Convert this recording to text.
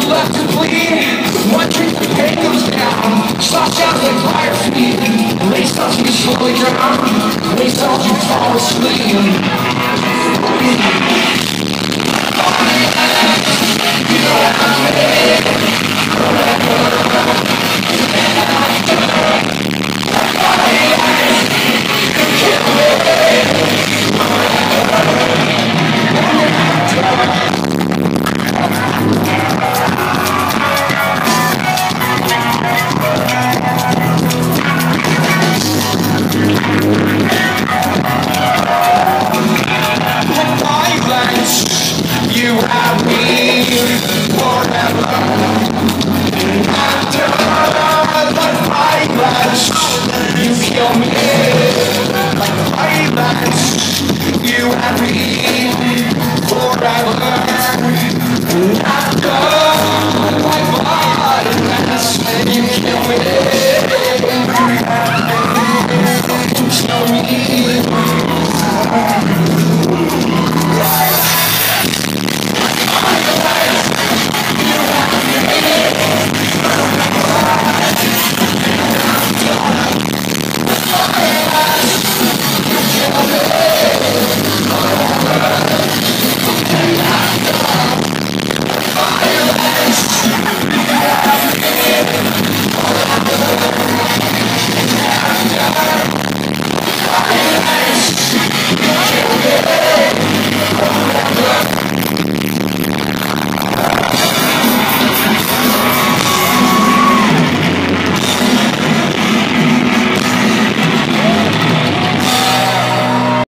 left to bleed. One drink the pain goes down. Stop shouts like fire feet. They start to slowly drown. They start to fall asleep.